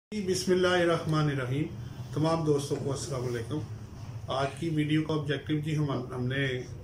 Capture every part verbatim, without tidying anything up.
बिस्मिल्लाहिर्रहमानिर्रहीम। तमाम दोस्तों को अस्सलाम वालेकुम। आज की वीडियो का ऑब्जेक्टिव जी हम हमने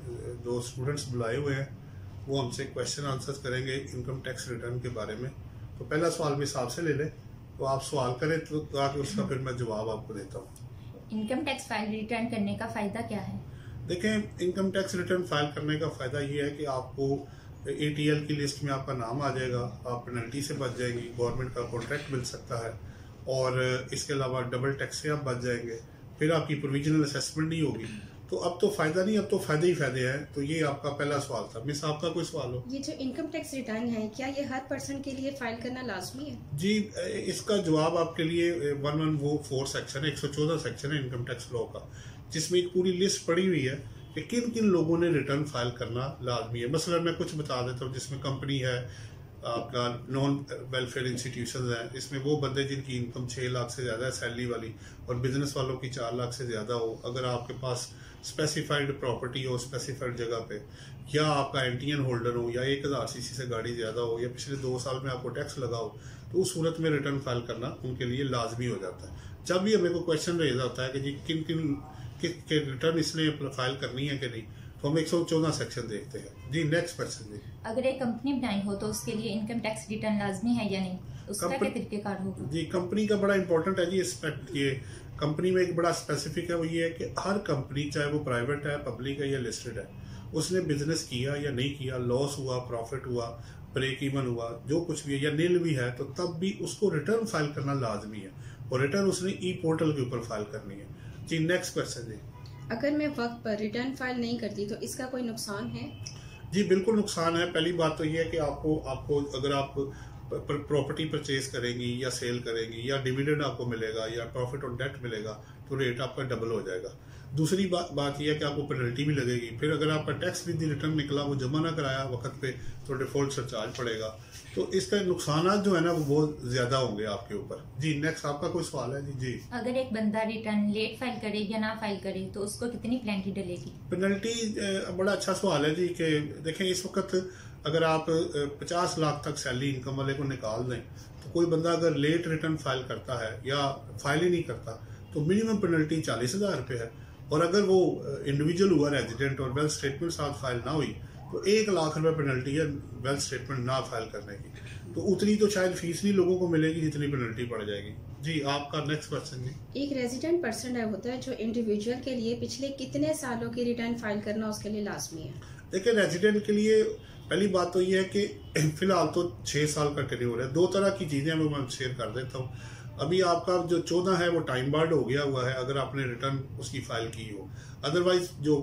दो स्टूडेंट्स बुलाए हुए हैं, वो हमसे क्वेश्चन आंसर्स करेंगे इनकम टैक्स रिटर्न के बारे में। तो पहला सवाल भी हिसाब से ले लें, तो आप सवाल करें तो ताकि उसका फिर मैं जवाब आपको देता हूँ। इनकम टैक्स फाइल रिटर्न करने का फायदा क्या है? देखें, इनकम टैक्स रिटर्न फाइल करने का फायदा ये है कि आपको ए टी एल की लिस्ट में आपका नाम आ जाएगा, आप पेनल्टी से बच जाएंगी, गवर्नमेंट का कॉन्ट्रैक्ट मिल सकता है और इसके अलावा डबल टैक्स से आप बच जाएंगे, फिर आपकी प्रोविजनल असेसमेंट नहीं होगी। तो अब तो फायदा नहीं, अब तो फायदे ही फायदे हैं। तो ये आपका पहला सवाल था। मिस, आपका कोई सवाल हो? ये जो इनकम टैक्स रिटर्न है, क्या ये हर पर्सन के लिए फाइल करना लाजमी है? जी, इसका जवाब आपके लिए वन वन वो फोर सेक्शन है, एक सौ चौदह सेक्शन है इनकम टैक्स लॉ का, जिसमें एक पूरी लिस्ट पड़ी हुई है कि किन किन लोगों ने रिटर्न फाइल करना लाजमी है। मसलन मैं कुछ बता देता हूँ, जिसमें कंपनी है, आपका नॉन वेलफेयर इंस्टीट्यूशन है, इसमें वो बंदे जिनकी इनकम छः लाख से ज़्यादा है सैलरी वाली, और बिजनेस वालों की चार लाख से ज़्यादा हो, अगर आपके पास स्पेसिफाइड प्रॉपर्टी हो स्पेसिफाइड जगह पे, या आपका एंटीएन होल्डर हो, या एक हज़ार सी सी से गाड़ी ज़्यादा हो, या पिछले दो साल में आपको टैक्स लगा हो, तो उस सूरत में रिटर्न फाइल करना उनके लिए लाजमी हो जाता है। जब भी हमें को क्वेश्चन रेज होता है कि जी किन किन के रिटर्न इसने फाइल करनी है कि नहीं, तो हम एक सौ चौदह सेक्शन देखते हैं। जी, नेक्स्ट क्वेश्चन जी। अगर एक कंपनी बनाई हो तो उसके लिए इनकम टैक्स रिटर्न लाजमी है या नहीं, उसका क्या तरीकेकार होगा? जी, कंपनी का बड़ा इंपॉर्टेंट है जी एस्पेक्ट। ये कंपनी में एक बड़ा स्पेसिफिक है, वो ये है कि हर कंपनी, चाहे वो प्राइवेट है, पब्लिक है या लिस्टेड है, उसने बिजनेस किया या नहीं किया, लॉस हुआ, प्रॉफिट हुआ, ब्रेक इवन हुआ, जो कुछ भी है, या नील भी है, तो तब भी उसको रिटर्न फाइल करना लाजमी है, और रिटर्न उसने ई पोर्टल के ऊपर फाइल करनी है। जी, नेक्स्ट क्वेश्चन जी। अगर मैं वक्त पर रिटर्न फाइल नहीं करती तो इसका कोई नुकसान है? जी, बिल्कुल नुकसान है। पहली बात तो ये है कि आपको आपको अगर आप प्रॉपर्टी परचेज करेंगी या सेल करेंगी, या डिविडेंड आपको मिलेगा, या प्रॉफिट ऑन डेट मिलेगा, तो रेट आपका डबल हो जाएगा। दूसरी बात बात यह है कि आपको पेनल्टी भी लगेगी। फिर अगर आपका टैक्स विद रिटर्न निकला, वो जमा ना कराया वक्त पे, तो डिफॉल्ट सरचार्ज पड़ेगा। तो इसका नुकसान जो है ना, वो बहुत ज्यादा होंगे आपके ऊपर। जी, नेक्स्ट आपका कोई सवाल है? जी जी अगर एक बंदा रिटर्न लेट फाइल करे या ना फाइल करे तो उसको कितनी पेनल्टी डलेगी? पेनल्टी बड़ा अच्छा सवाल है जी। कि देखें, इस वक्त अगर आप पचास लाख तक सैलरी इनकम वाले को निकाल दें, तो कोई बंदा अगर लेट रिटर्न फाइल करता है या फाइल ही नहीं करता, तो मिनिमम पेनल्टी चालीस हजार रुपये है। और अगर वो इंडिविजुअल हुआ रेजिडेंट और वेल्थ स्टेटमेंट साथ फाइल ना हुई, तो एक लाख रुपए पेनल्टी है वेल्थ स्टेटमेंट ना फाइल करने की। तो उतनी तो शायद फीस नहीं लोगों को मिलेगी जितनी पेनल्टी पड़ जाएगी। जी, आपका नेक्स्ट क्वेश्चन जी। एक रेजिडेंट पर्सन है होता है जो इंडिविजुअल के लिए पिछले कितने सालों की रिटर्न फाइल करना उसके लिए लाजमी है? देखिए, रेजिडेंट के लिए पहली बात तो ये है कि फिलहाल तो छह साल का टेन्योर है। दो तरह की चीजें वो मैं शेयर कर देता हूँ। अभी आपका जो चौदह है वो टाइम बार्ड हो गया हुआ है, अगर आपने रिटर्न उसकी फाइल की हो। अदरवाइज जो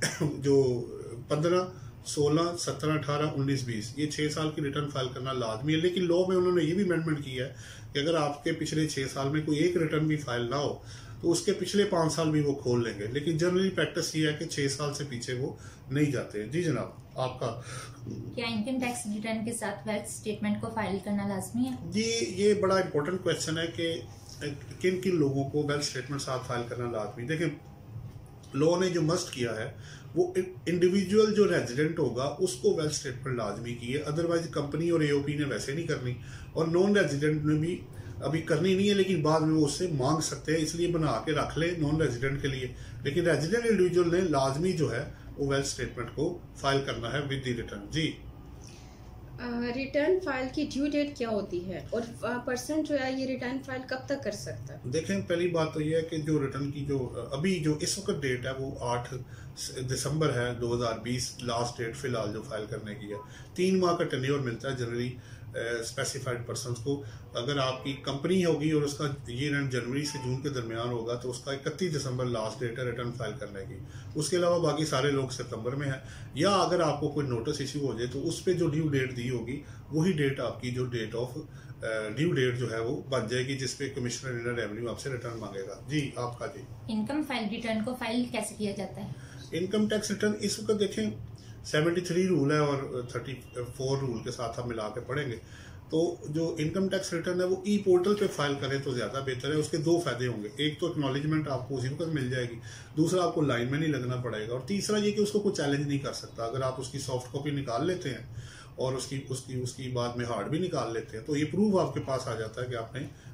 जो पंद्रह सोलह सत्रह अठारह उन्नीस बीस ये छह साल की रिटर्न फाइल करना लाजमी है। लेकिन लॉ में उन्होंने ये भी अमेंडमेंट की है कि अगर आपके पिछले छह साल में कोई एक रिटर्न भी फाइल ना हो, तो उसके पिछले पांच साल भी वो खोल लेंगे। लेकिन जनरली प्रैक्टिस ये है कि छह साल से पीछे वो नहीं जाते हैं। जी जनाब, आपका क्या इनकम टैक्स रिटर्न के साथ वेल्थ स्टेटमेंट को फाइल करना लाजमी है? जी, ये बड़ा इंपॉर्टेंट क्वेश्चन है कि किन किन लोगों को वेल्थ स्टेटमेंट साथ फाइल करना लाजमी। देखें, लॉ ने जो मस्ट किया है वो इंडिविजुअल जो रेजिडेंट होगा उसको वेल्थ स्टेटमेंट लाजमी की है। अदरवाइज कंपनी और एओपी ने वैसे नहीं करनी, और नॉन रेजिडेंट ने भी अभी करनी नहीं है, लेकिन बाद में वो उससे मांग सकते हैं, इसलिए बना के रख ले नॉन रेजिडेंट के लिए। लेकिन रेजिडेंट इंडिविजुअल ने लाजमी जो है वो वेल्थ स्टेटमेंट को फाइल करना है विद द रिटर्न। जी, रिटर्न फाइल की ड्यू डेट क्या होती है, और पर्सन जो है ये रिटर्न फाइल कब तक कर सकता है? देखें, पहली बात तो ये है कि जो रिटर्न की जो अभी जो इस वक्त डेट है वो आठ दिसंबर है दो हज़ार बीस, लास्ट डेट फिलहाल जो फाइल करने की है। तीन माह का टेन्योर मिलता है जनरली स्पेसिफाइड पर्सन्स को। अगर आपकी कंपनी होगी और उसका ईयर एंड जनवरी से जून के दरमियान होगा, तो उसका इकतीस दिसंबर लास्ट डेट है रिटर्न फाइल करने की। उसके अलावा बाकी सारे लोग सितंबर में है। या अगर आपको कोई नोटिस इशू हो जाए, तो उस पर जो ड्यू डेट दी होगी वही डेट आपकी जो डेट ऑफ ड्यू डेट जो है वो बन जाएगी, जिसपे कमिश्नर इनर रेवेन्यू आपसे रिटर्न मांगेगा। जी, आपका जी। इनकम फाइल रिटर्न को फाइल कैसे किया जाता है? इनकम टैक्स रिटर्न इस वक्त देखें तिहत्तर रूल है और चौंतीस रूल के साथ हम मिला के पढ़ेंगे। तो जो इनकम टैक्स रिटर्न है वो ई पोर्टल पे फाइल करें तो ज़्यादा बेहतर है। उसके दो फायदे होंगे, एक तो एक्नॉलेजमेंट आपको उसी वक्त मिल जाएगी, दूसरा आपको लाइन में नहीं लगना पड़ेगा, और तीसरा ये कि उसको कोई चैलेंज नहीं कर सकता। अगर आप उसकी सॉफ्ट कॉपी निकाल लेते हैं और उसकी उसकी उसकी बाद में हार्ड भी निकाल लेते हैं, तो ये प्रूफ आपके पास आ जाता है कि आपने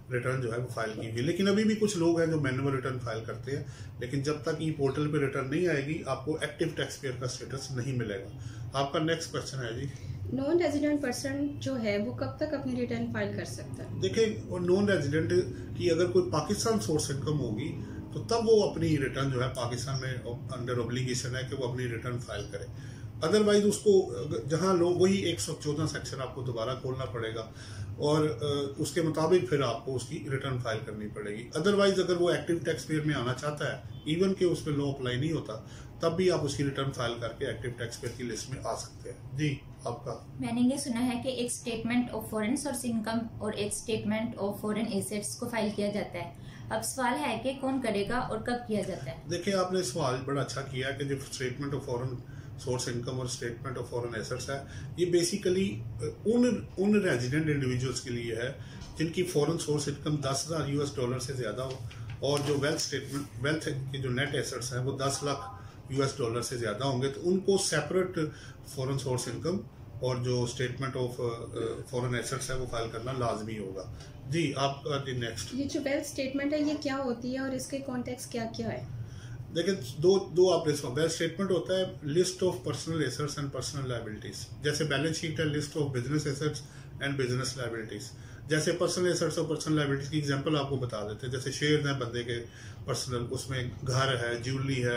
रिटर्न जो है वो फाइल की हुई। लेकिन अभी भी कुछ लोग हैं जो मैनुअल रिटर्न फाइल करते हैं, लेकिन जब तक ई पोर्टल पे रिटर्न नहीं आएगी आपको एक्टिव टैक्स पेयर का स्टेटस नहीं मिलेगा। आपका नेक्स्ट क्वेश्चन है जी, नॉन रेजिडेंट पर्सन जो है वो कब तक अपनी रिटर्न फाइल कर सकता है? देखिए, नॉन रेजिडेंट की अगर कोई पाकिस्तान सोर्स इनकम होगी तो तब वो अपनी रिटर्न जो है पाकिस्तान में अंडर ऑब्लिगेशन है कि वो अपनी रिटर्न फाइल करे। अदरवाइज उसको जहां लोग वही एक सौ चौदह सेक्शन आपको दोबारा खोलना पड़ेगा और उसके मुताबिक फिर आपको उसकी रिटर्न फाइल करनी पड़ेगी। अदरवाइज अगर वो एक्टिव टैक्स पेयर में आना चाहता है, इवन के उस पर लॉ अप्लाई नहीं होता, तब भी आप उसकी रिटर्न फाइल करके एक्टिव टैक्स पेयर की लिस्ट में आ सकते हैं। जी आपका। मैंने ये सुना है कि एक statement of foreign source income और एक स्टेटमेंट ऑफ फॉरेन एसेट्स को फाइल किया जाता है। अब सवाल है कि कौन करेगा और कब किया जाता है? देखिए, आपने सवाल बड़ा अच्छा किया है कि जो statement of foreign source income और स्टेटमेंट ऑफ फॉरेन एसेट्स है, ये बेसिकली उन उन रेजिडेंट इंडिविजुअल्स के लिए है जिनकी फॉरेन सोर्स इनकम दस हजार यूएस डॉलर से ज्यादा हो और जो वेल्थ स्टेटमेंट वेल्थ के जो नेट एसेट्स हैं वो दस लाख यूएस डॉलर से ज्यादा होंगे, तो उनको सेपरेट फॉरेन सोर्स इनकम और जो स्टेटमेंट ऑफ फॉरेन एसेट्स है वो फाइल करना लाजमी होगा। जी आपका जी नेक्स्ट। ये जो वेल्थ स्टेटमेंट है ये क्या होती है और इसके कॉन्टेक्स्ट क्या क्या है? देखिए, दो दो आपने वेल्थ स्टेटमेंट होता है list of personal assets and personal liabilities. जैसे बैलेंस शीट है list of business assets and business liabilities. जैसे पर्सनल एसेट्स और पर्सनल लायबिलिटीज की एग्जांपल आपको बता देते हैं। जैसे शेयर हैं बंदे के पर्सनल, उसमें घर है, ज्वेलरी है,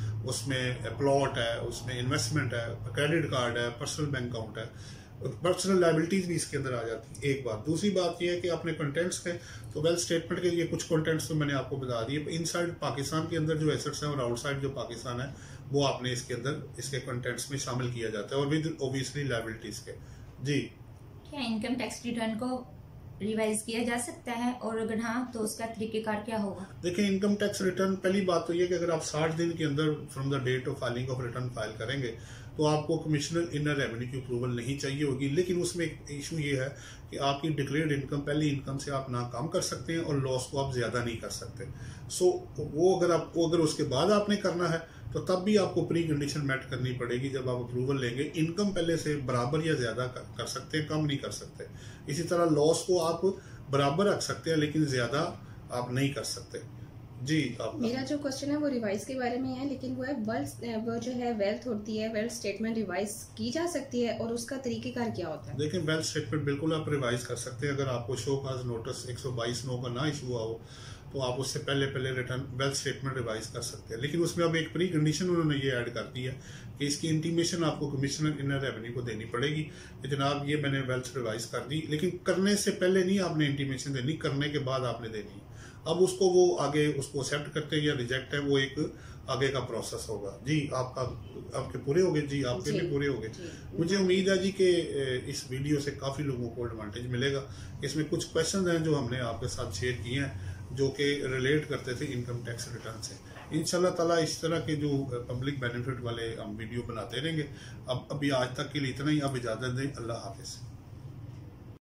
उसमें प्लॉट है, उसमें इन्वेस्टमेंट है, क्रेडिट कार्ड है, पर्सनल बैंक अकाउंट है, पर्सनल लायबिलिटीज भी इसके अंदर आ जाती है। एक बात। दूसरी बात यह है कि अपने कंटेंट्स के तो वेल्थ स्टेटमेंट के ये कुछ कंटेंट्स तो मैंने आपको बता दिए। इनसाइड पाकिस्तान के अंदर जो एसेट्स हैं और आउटसाइड जो पाकिस्तान है वो आपने इसके अंदर इसके कंटेंट्स में शामिल किया जाता है और विद ऑब्वियसली लायबिलिटीज के। जी क्या इनकम टैक्स रिटर्न को रिवाइज किया जा सकता है और अगर हाँ तो उसका तरीकेकार क्या होगा? देखिए, इनकम टैक्स रिटर्न पहली बात तो ये कि अगर आप साठ दिन के अंदर from the date of filing of return file करेंगे तो आपको कमिश्नर इनर रेवेन्यू की अप्रूवल नहीं चाहिए होगी। लेकिन उसमें एक इशू ये है कि आपकी डिक्लेयर्ड इनकम पहली इनकम से आप ना कम कर सकते हैं और लॉस को आप ज्यादा नहीं कर सकते। सो वो अगर आपको अगर उसके बाद आपने करना है तो तब भी आपको प्री कंडीशन मेट करनी पड़ेगी। जब आप अप्रूवल लेंगे, इनकम पहले से बराबर या ज्यादा कर, कर सकते हैं, कम नहीं कर सकते। इसी तरह लॉस को आप बराबर रख सकते हैं लेकिन ज्यादा आप नहीं कर सकते। जी आप। मेरा जो क्वेश्चन है वो रिवाइज के बारे में है, लेकिन वो है वेल्थ वो जो है वेल्थ होती है, वेल्थ स्टेटमेंट रिवाइज की जा सकती है और उसका तरीकेकार क्या होता है? देखिए, वेल्थ स्टेटमेंट बिल्कुल आप रिवाइज कर सकते हैं। अगर आपको शो काज नोटिस एक सौ बाईस नौ का ना इशू हुआ हो तो आप उससे पहले पहले रिटर्न वेल्थ स्टेटमेंट रिवाइज कर सकते हैं। लेकिन उसमें अब एक प्री कंडीशन उन्होंने ये ऐड कर दी है कि इसकी इंटीमेशन आपको कमिश्नर इनर रेवेन्यू को देनी पड़ेगी कि जनाब ये मैंने वेल्थ रिवाइज कर दी। लेकिन करने से पहले नहीं आपने इंटीमेशन देनी, करने के बाद आपने देनी है। अब उसको वो आगे उसको एक्सेप्ट करते हैं या रिजेक्ट है, वो एक आगे का प्रोसेस होगा। जी आपका आपके पूरे हो गए? जी आपके भी पूरे हो गए। मुझे उम्मीद है जी कि इस वीडियो से काफ़ी लोगों को एडवांटेज मिलेगा। इसमें कुछ क्वेश्चन हैं जो हमने आपके साथ शेयर किए हैं जो कि रिलेट करते थे इनकम टैक्स रिटर्न से। इंशाल्लाह ताला इस तरह के जो पब्लिक बेनिफिट वाले हम वीडियो बनाते रहेंगे। अब अभी आज तक के लिए इतना ही। अब इजाज़त दें। अल्लाह हाफिज़।